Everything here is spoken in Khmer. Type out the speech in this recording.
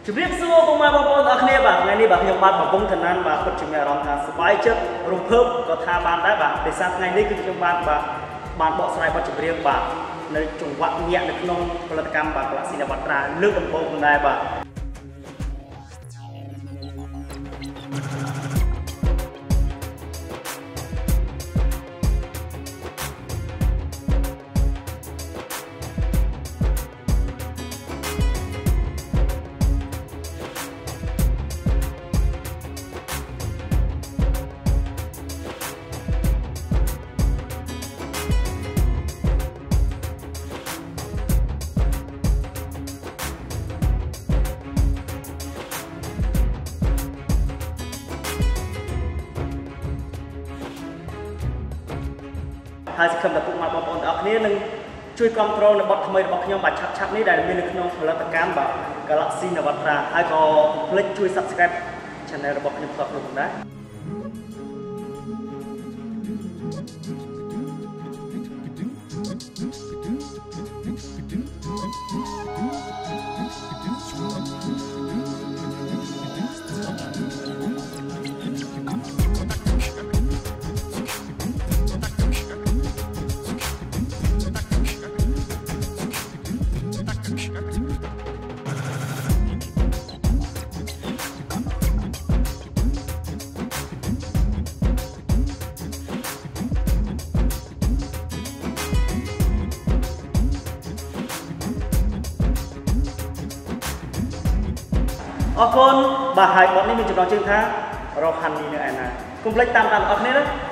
ជំរាបសួរពុកម៉ែបងប្អូនទាំងអស់គ្នាបាទថ្ងៃនេះបាទខ្ញុំបាទកំពុងឋានៈបាទពិតជាមានអារម្មណ៍ថាសប្បាយចិត្តរំភើបក៏ថាបានដែរបាទដោយសារថ្ងៃនេះគឺខ្ញុំបានបកស្រាយបទចម្រៀងបាទនៅចង្វាក់ញាក់នៅក្នុងផលិតកម្មបាទ Galaxy Navatra លើកដំបូងផងដែរបាទហើយសង្ឃឹមថាពុកម៉ែបងប្អូនទាំងអស់គ្នានឹងជួយគ្រប់គ្រងនៅបទថ្មីរបស់ខ្ញុំបាទឆាប់ៗនេះដែលមាននៅក្នុងផលិតកម្មបាទ Galaxy Navatra ហើយក៏កុំភ្លេចជួយ Subscribe Channel របស់ខ្ញុំផងដែរអរគុណបាទហើយបទនេះមានចំណងជើងថារកហាន់នេះនៅឯណាកុំភ្លេចតាមអរគ្នាណា